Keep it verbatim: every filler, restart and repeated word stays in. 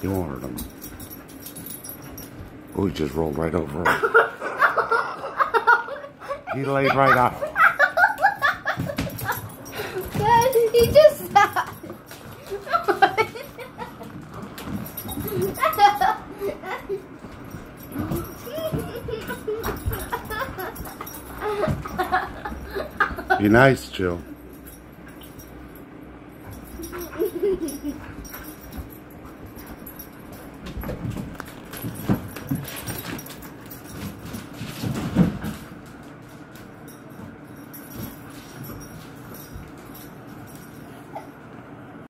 You won't hurt him. Oh, he just rolled right over. He laid right out. Dad, he just sat. Be nice, Jill.